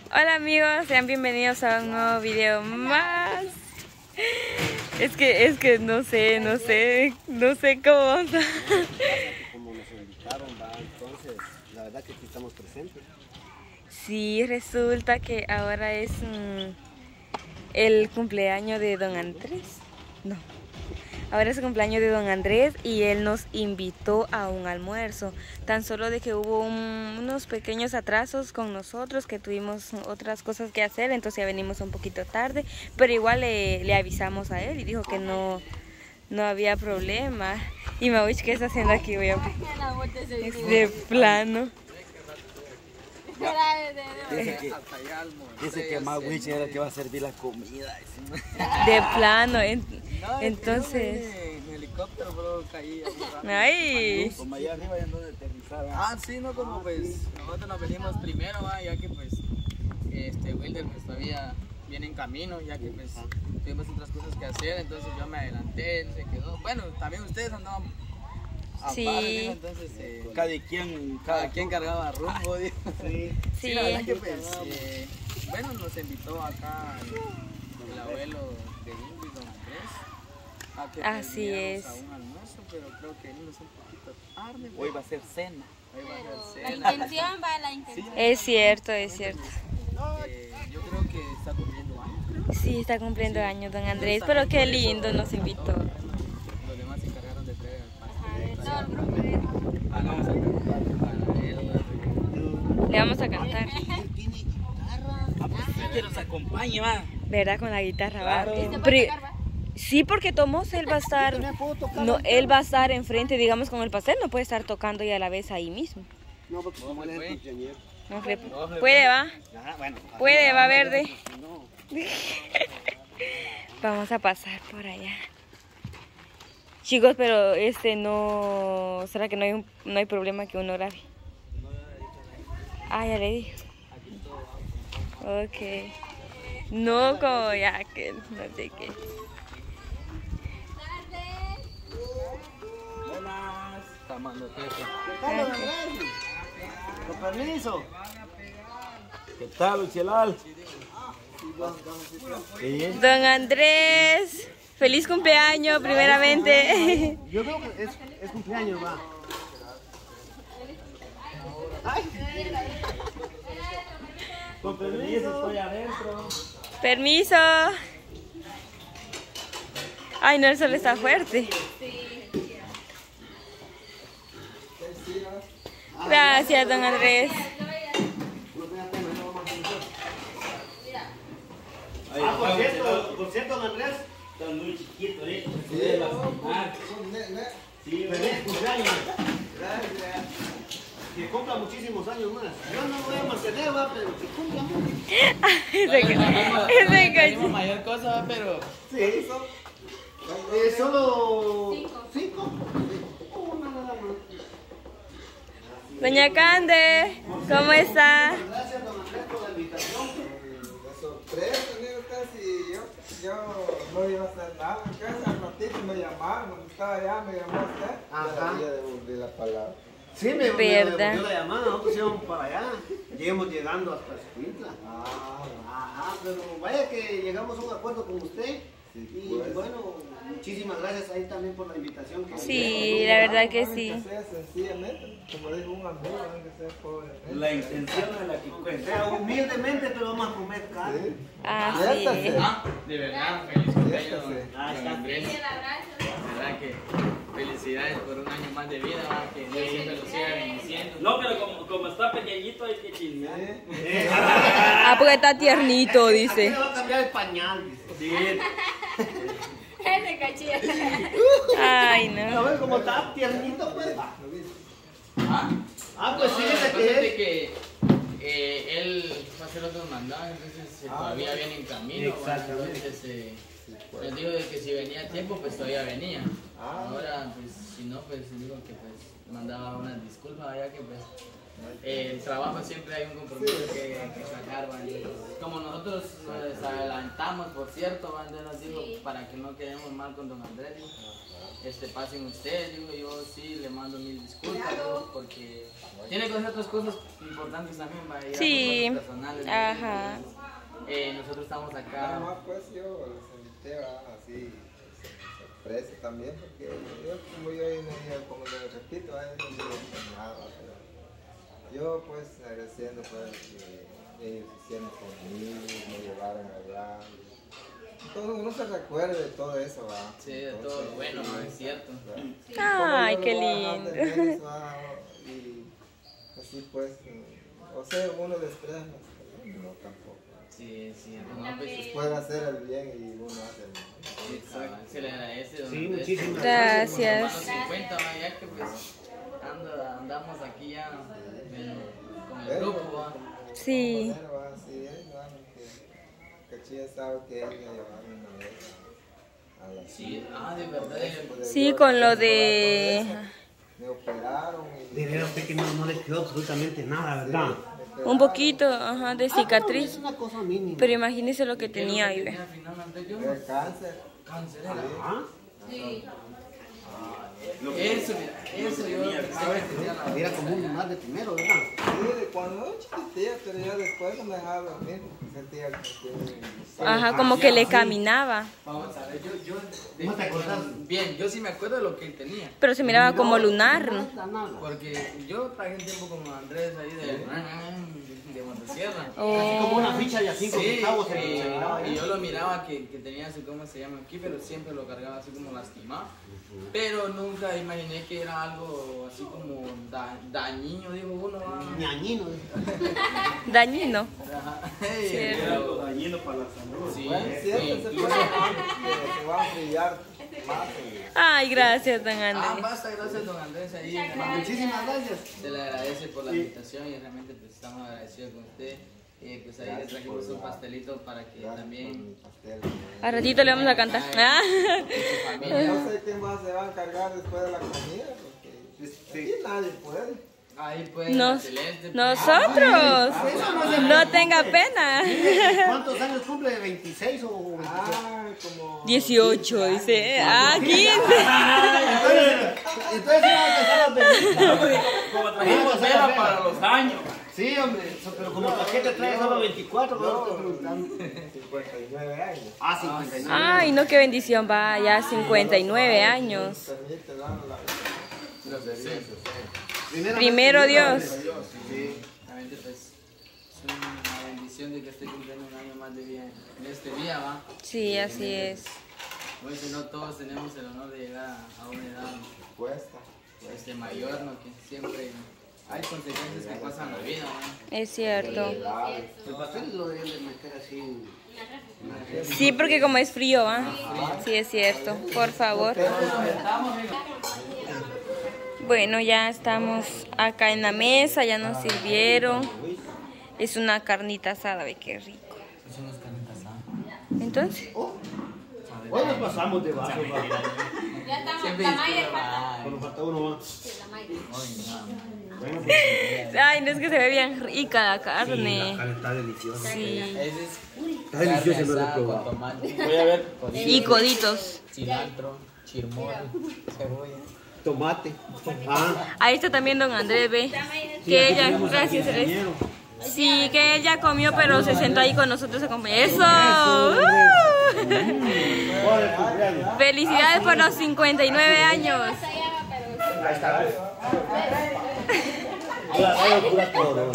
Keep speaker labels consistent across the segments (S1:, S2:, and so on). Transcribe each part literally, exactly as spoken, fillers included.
S1: Hola amigos, sean bienvenidos a un nuevo video más. Es que, es que no sé, no sé, no sé cómo vamos a...
S2: Como nos invitaron, va, entonces, la verdad que aquí estamos presentes.
S1: Sí, resulta que ahora es mm, el cumpleaños de don Andrés. No. Ahora es el cumpleaños de don Andrés y él nos invitó a un almuerzo. Tan solo de que hubo un, unos pequeños atrasos con nosotros, que tuvimos otras cosas que hacer, entonces ya venimos un poquito tarde. Pero igual le, le avisamos a él y dijo que no, no había problema. Y Mauich, ¿qué está haciendo aquí? Voy a... De plano.
S2: Dice que, dice que Mauich era el que va a servir la comida.
S1: De plano, en,
S3: No,
S1: entonces...
S3: en helicóptero, pero caí.
S1: Ay.
S2: Como allá arriba ya no aterrizaba.
S3: Ah, sí, no, como pues nosotros nos venimos primero, ¿va? Ya que pues este Wilder pues todavía viene en camino, ya que pues tuvimos otras cosas que hacer, entonces yo me adelanté, él se quedó. Bueno, también ustedes andaban a
S1: Sí.
S3: par, dijo, entonces eh,
S2: Cada quien, cada,
S3: cada quien cargaba rumbo, dijo.
S2: Sí.
S1: Sí.
S3: La verdad que pues, eh, bueno, nos invitó acá el, el abuelo de Ingrid, don Andrés, a que
S1: Así
S3: termináramos
S1: es.
S3: a un almuerzo, pero creo que venimos un poquito tarde.
S2: Hoy va a ser cena.
S3: Hoy va a ser
S4: La
S3: cena.
S4: intención va, la intención.
S1: Es cierto, es cierto.
S3: Eh, yo creo que está cumpliendo años, creo.
S1: Sí, está cumpliendo años don Andrés, pero qué lindo nos invitó.
S3: Los demás se encargaron de traer el pastel.
S4: Todo el grupo de-
S3: Ah, vamos a cantar para él.
S1: Le vamos a cantar,
S2: Él tiene guitarra. Ah, pues sí, que nos acompañe, va.
S1: ¿verdad? Con la guitarra, va.
S2: Claro.
S4: ¿Este
S1: Pri-
S4: puede tocar, va?
S1: Sí, porque Tomás, él va a estar, no, él va a estar enfrente, digamos, con el pastel, no puede estar tocando y a la vez ahí mismo.
S2: No, porque
S3: ¿Cómo
S2: él es
S3: fue?
S2: el cumpleañero.
S1: No, que- puede, va,
S2: Ajá, bueno.
S1: puede, va verde.
S2: No.
S1: Vamos a pasar por allá. Chicos, pero este no, ¿será que no hay, un- no hay problema que uno grabe? Ah, ya le dije. Ok. No, como ya que no sé qué.
S2: Buenas.
S3: Tomando teco.
S2: ¿Qué tal, don Andrés? Con permiso. ¿Qué tal, Uchelal? Sí.
S1: Don Andrés, feliz cumpleaños primeramente.
S2: Yo creo que es, es cumpleaños, va. Ay. Con permiso, estoy adentro.
S1: Permiso. Ay, no, el sol está fuerte. Gracias, don Andrés.
S2: Ah, por cierto, por cierto, don Andrés.
S5: Está muy chiquito, ¿eh? Se debe lastimar. Sí,
S2: Feliz cumpleaños. Gracias. Que cumpla muchísimos años más. Yo no voy a mantener, va, pero que cumpla.
S1: Ese ca- ese
S3: Tenemos
S1: ca-
S3: mayor cosa, ¿va? Pero
S2: Sí. Eh, solo cinco. Una nada más.
S1: Doña Cande, ¿cómo está?
S2: Gracias, don Andrés, por la invitación.
S6: La sorpresa, amigo, casi yo, yo no iba a hacer nada. Casi al ratito me llamaron, cuando estaba allá me llamó usted.
S2: Ajá.
S6: Ya devolví la palabra.
S2: Sí, me, me
S1: Verdad.
S2: devolvió la llamada, nosotros íbamos para allá. Lleguemos llegando hasta Escuintla.
S6: Ah,
S2: Ajá, pero vaya que llegamos a un acuerdo con usted. Y
S6: pues.
S2: bueno, muchísimas gracias ahí también por la invitación. que-
S1: Sí, la verdad que sí.
S6: Que sea sencillamente, como dijo un amigo, no que sea pobremente.
S5: La intención es la que
S2: O
S5: cuenta.
S2: sea, humildemente, pero vamos a comer carne.
S6: Sí.
S1: Así
S6: Siéntase.
S1: es.
S3: ah, de verdad, feliz cumpleaños,
S6: Siéntase.
S3: don Andrés. De verdad que felicidades por un año más de vida, ¿va? Que Dios siempre lo siga bendiciendo.
S5: No, pero como, como está pequeñito hay que chingar.
S6: Sí.
S1: Ah, porque está tiernito,
S2: Aquí
S1: dice.
S2: le va a cambiar el pañal, dice.
S5: Sí,
S4: Ese cachilla.
S1: Ay,
S2: A
S1: no.
S2: ver, como está tiernito, pues va.
S3: Ah,
S2: Ah, pues
S3: no,
S2: sí,
S3: lo que
S2: ese
S3: pasa
S2: que
S3: es de
S2: es.
S3: que eh, él va a hacer otros mandados, entonces eh, todavía viene en camino. ¿va?
S5: Exactamente.
S3: Entonces, eh, les digo de que si venía a tiempo, pues todavía venía.
S6: Ah.
S3: Ahora, pues si no, pues digo que pues mandaba unas disculpas, ya que pues eh, el trabajo siempre hay un compromiso que, que sacar, ¿va? Entonces, como nosotros nos adelantamos, por cierto, ¿va? Entonces nos digo,
S4: Sí.
S3: para que no quedemos mal con don Andrés, digo, este, pasen ustedes, digo, yo sí le mando mil disculpas, digo, porque tiene que hacer otras cosas importantes también, ¿va? Y ya
S1: Sí.
S3: son cosas personales,
S1: Ajá.
S3: Eh, nosotros estamos
S6: Nada
S3: acá.
S6: más pues yo les invité a así sorpresa también porque yo como yo no dije, como les repito, a ellos no les dije nada, pero yo pues agradeciendo pues que ellos hicieron conmigo, me llevaron allá. Entonces uno se recuerda de todo eso, ¿va?
S3: Sí, de todo
S6: Entonces,
S3: lo bueno,
S6: sí,
S3: ¿no? Es cierto.
S1: Ay,
S6: ¿cómo yo
S1: qué
S6: lo voy a dejar de
S1: lindo.
S6: menos, va? Y así pues, o sea, uno desprecia, no tampoco.
S3: Sí, sí, no, pues,
S6: Puede hacer el bien y uno hace el mal.
S3: exacto. Se le agradece, don
S2: Sí,
S3: Andrés.
S2: muchísimas
S1: Gracias.
S3: Hermanos cincuenta, ¿va? Ya que pues ando- andamos aquí ya bueno, con el grupo, ¿va?
S1: Sí.
S6: Bueno, va, sí, es, bueno, que Cachilla sabe que él me llevaron una vez a, a la
S3: Sí, ah, de verdad. eh,
S1: Sí, con lo de...
S6: Me operaron y...
S2: De veras, usted que no, no le quedó absolutamente nada, ¿verdad?
S1: Un poquito, ajá, de
S2: Es
S1: cicatriz.
S2: una cosa mínima.
S1: Pero imagínese lo que tenía ahí, ve.
S3: tenía finalmente yo,
S6: El cáncer.
S3: cáncer era.
S2: ¿Ah?
S3: Eso, mira, eso yo pensaba que tenía la
S2: Era como un lunar de primero, ¿verdad?
S6: Sí, de cuando era chiquitilla, pero ya después no me dejaba dormir, sentía que...
S1: Ajá, como que le caminaba.
S3: Vamos a ver, yo, yo,
S2: ¿No te acordás?
S3: Bien, yo sí me acuerdo de lo que él tenía.
S1: Pero se miraba como lunar, ¿no?
S2: Nada, nada.
S3: Porque yo traje un tiempo como Andrés ahí de, de Montesierra.
S2: Así como una ficha de a cinco
S3: Sí,
S2: centavos se
S3: y,
S2: se miraba
S3: y
S2: ahí.
S3: yo lo miraba que, que tenía así como se llama aquí, pero siempre lo cargaba así como lastimado. Pero nunca imaginé que era algo así como da, dañino, dijo uno. ¿Va?
S2: Ñañino.
S1: Dañino.
S3: Ajá.
S1: Sí.
S3: Pero-
S5: dañino para la salud.
S3: sí,
S6: Bueno,
S3: sí,
S6: siempre se
S3: incluso-
S6: puede que se va a brillar más. y-
S1: Ay, gracias, don
S3: Ah,
S1: Andrés.
S3: basta, gracias don Andrés ahí.
S2: Muchísimas gracias.
S3: Se le agradece por la invitación y realmente pues estamos agradecidos con usted. Eh, pues ahí le trajimos un pastelito para que
S6: Gracias por
S3: también
S6: mi pastel.
S1: A ratito le vamos a cantar. Ah.
S3: su familia.
S6: No sé quién más se va a encargar después de la comida, porque aquí nadie puede.
S3: Ahí pues
S1: Nos-
S3: Celeste, pues,
S1: nosotros. No tenga pena.
S2: ¿Cuántos años cumple? ¿veintiséis o veintiséis?
S6: Ah, como...
S1: dieciocho, dice. Ah, quince.
S2: Entonces, entonces sí va a empezar a pedir.
S5: Como trajimos cera para los años.
S2: Sí, hombre, so- pero como paquete trae solo veinticuatro, no estoy preguntando.
S6: cincuenta y nueve años.
S2: Ah, cincuenta y nueve.
S1: Ay, no, qué bendición. Va ya cincuenta y nueve años.
S6: Permite dar la...
S3: los deseos.
S1: Primero Dios.
S3: Sí, realmente pues es una bendición de que esté cumpliendo un año más de vida en este día, ¿va?
S1: Sí, así es.
S3: Pues si no todos tenemos el honor de llegar a, a una edad
S6: Cuesta.
S3: este, mayor, ¿no? Que siempre hay consecuencias que pasan en la vida, ¿no?
S1: Es cierto.
S2: El pastel lo deben de meter así.
S1: Sí, porque como es frío, ¿va? Sí, es cierto. Por favor. Bueno, ya estamos acá en la mesa, ya nos sirvieron. Es una carnita asada, ve qué rico.
S3: Son las carnitas, ¿ah?
S1: Entonces,
S2: Hoy nos pasamos de vaso, va.
S4: Ya estamos,
S3: Siempre
S4: la Maya
S3: disculpa,
S4: falta.
S3: ay,
S2: Cuando falta uno más.
S4: Sí, la Maya.
S3: ay, no.
S2: Bueno, pues,
S1: ay, no es que se ve bien rica la
S2: sí, la
S1: carne.
S2: carne está deliciosa.
S1: Sí.
S3: Ese es
S2: Está deliciosa, no
S3: carne
S2: lo he
S3: asada con
S2: probado.
S3: tomate,
S5: Voy a ver.
S1: Y coditos.
S3: cilantro, chirmol, cebolla.
S2: Tomate. Ah,
S1: Ahí está también don Andrés, ve. Que ella, gracias. es- Sí, que él ya comió, pero se sentó ahí con nosotros a acompañar. ¡Eso! ¡Uh!
S2: ¿cuál es tu cumpleaños?
S1: Felicidades por los cincuenta y nueve años.
S2: Ahí está. Pura, pura, pura corona.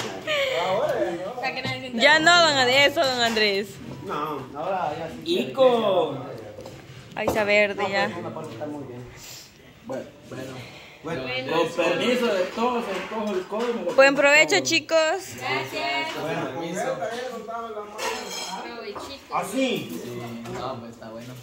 S1: Ya no, don Andrés, eso, don Andrés.
S2: No, ahora ya sí.
S5: Ico.
S1: Ahí está verde ya.
S2: Una parte está muy bien.
S3: Bueno,
S2: Bueno,
S5: Con permiso de todos, el cojo el codo. me lo-
S1: Buen provecho, chicos.
S4: Gracias.
S3: con permiso.
S4: Provechito.
S2: así.
S3: Sí, no, pues está bueno.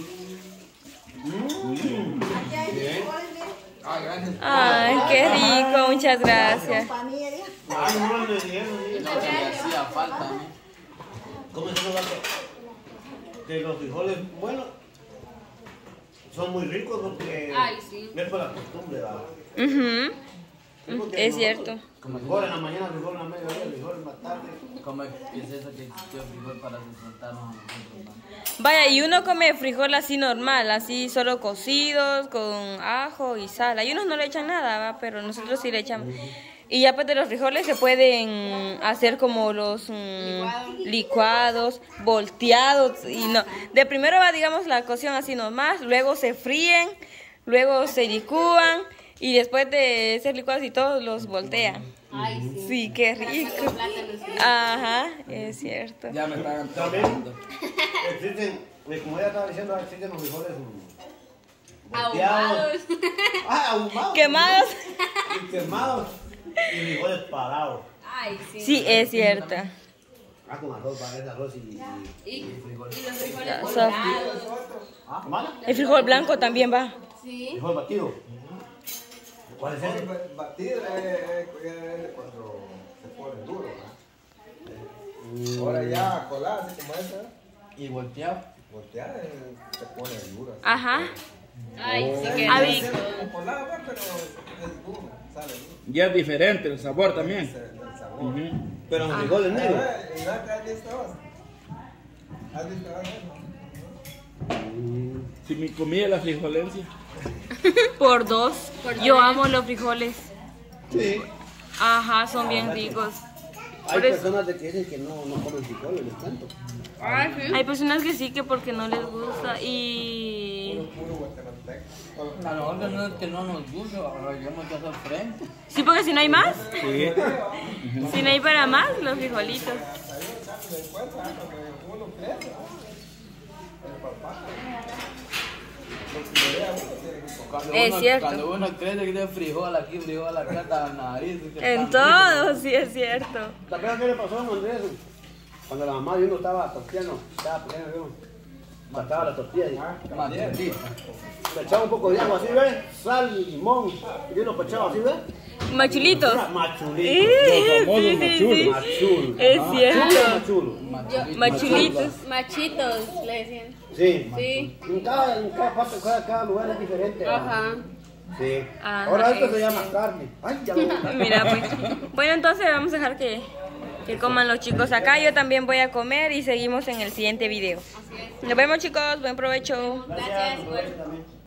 S3: Ah, gracias.
S1: Ay, qué rico, muchas gracias.
S2: Ay, no, me dijeron.
S3: Es lo que me hacía falta, ¿no?
S2: ¿Cómo es eso, vato? Que los frijoles, bueno, son muy ricos porque
S4: Ay, sí.
S2: es por la costumbre, ¿verdad?
S1: Ujú.
S2: Sí, porque
S1: Es
S2: nosotros,
S1: cierto.
S2: Frijol en la mañana, frijol en la mediodía, frijol en la tarde.
S3: ¿Cómo es eso que existió frijol para sustentarnos a nosotros, ¿no?
S1: Vaya, y uno come frijol así normal, así solo cocidos, con ajo y sal. Hay unos no le echan nada, ¿va? Pero nosotros sí le echamos. Y ya pues de los frijoles se pueden hacer como los mm, licuados, volteados. Y no, de primero va, digamos, la cocción así nomás, luego se fríen, luego se licúan y después de ser licuados y todos los voltean.
S4: Ay, sí.
S1: Sí, qué rico. Ajá, es cierto.
S3: Ya me están
S2: También
S3: tocando.
S2: existen, eh, como ella estaba diciendo, existen los frijoles mm,
S4: Ahumados.
S2: Ah, ahumados.
S1: Quemados.
S2: Y quemados. Y frijoles parados.
S4: Ay, sí.
S1: Sí, es cierto.
S2: Ah, con arroz, para ese arroz y, y,
S4: Y,
S2: y
S4: y
S2: frijoles.
S4: los frijoles
S1: Ya,
S4: colorados.
S2: Ah, ¿mala?
S1: El frijol blanco también va.
S4: Sí.
S2: Frijol batido. ¿Cuál es ese?
S6: El batido es es cuando se pone duro, ¿verdad? Ahora ya colar, así como esa,
S3: Y volteado.
S6: voltear eh, se pone duro. así.
S1: Ajá.
S4: Ay, sí que
S1: A ver.
S6: Es como colado, pero es duro, sale duro.
S5: Ya es diferente el sabor también.
S6: Ese es el sabor.
S5: Ujú.
S2: Pero los frijoles
S6: A
S2: negros.
S6: ver, ¿y no te has visto vos? ¿Has visto vos eso?
S5: Si mi comida es la frijolencia.
S1: Por dos.
S4: Por
S1: Yo
S4: dos.
S1: amo los frijoles.
S2: Sí.
S1: Ajá, son bien ricos.
S2: Hay
S1: Por eso-
S2: personas de que dicen que no, no comen frijoles, les cuento.
S4: Ay, sí.
S1: Hay personas que sí, que porque no les gusta y...
S6: Puro guatemalteco.
S3: A nosotros no es que no nos gusta, ahora llegamos que hacer frente.
S1: Sí, porque si no hay más,
S5: Sí.
S1: si no hay para más, los frijolitos.
S6: Uno crece, ¿no? El papá.
S3: Cuando
S1: Es
S3: uno,
S1: cierto.
S3: Cuando uno crece que tiene frijol aquí, frijol acá, hasta la nariz. que
S1: En
S3: está rico.
S1: todo, sí es cierto.
S2: ¿Te acuerdas qué le pasó a don Andrés? Cuando la mamá de uno estaba torteando, estaba pequeño, uno mataba la tortilla y
S3: Machetita.
S2: le echaba un poco de agua así, ¿ves? Sal, limón, y uno le echaba así, ¿ves?
S1: Machulitos.
S2: Machulito.
S1: Sí,
S5: famosos
S1: sí, sí, sí.
S2: Machulo.
S1: Es
S2: Machulo,
S1: cierto.
S2: machulo.
S3: Machulito.
S1: Machulitos.
S4: Machitos, le decían.
S2: Sí.
S4: Sí.
S2: En cada, en cada parte, cada, cada lugar es diferente. ¿verdad?
S4: Ajá.
S2: Sí.
S1: Ajá,
S2: Ahora esto
S1: es
S2: se llama carne. Ay, ya me
S1: Mira, pues. Bueno, entonces vamos a dejar que, que coman los chicos acá. Yo también voy a comer y seguimos en el siguiente video. Nos vemos, chicos. Buen provecho.
S4: Gracias por